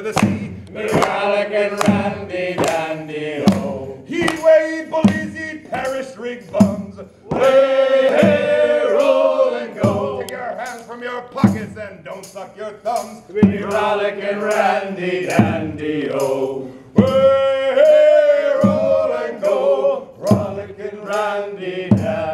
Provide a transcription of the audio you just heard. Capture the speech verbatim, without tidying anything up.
the sea. Me rollicking randy dandy ho. He'd wave bullies, he'd perish rig buns. Way, hey, roll and go. Take your hands from your pockets and don't suck your thumbs. Me rollicking randy dandy ho. Way, hey, roll and go. Rollicking randy dandy.